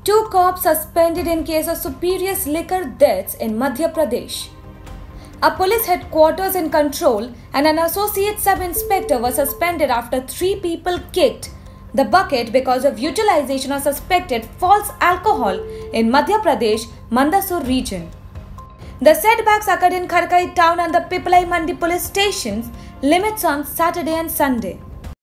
Two cops suspended in case of spurious liquor deaths in Madhya Pradesh. A police headquarters in control and an associate sub-inspector were suspended after 3 people kicked the bucket because of utilization of suspected false alcohol in Madhya Pradesh, Mandsaur region. The setbacks occurred in Khakhrai town and the Piplia Mandi police stations limits on Saturday and Sunday.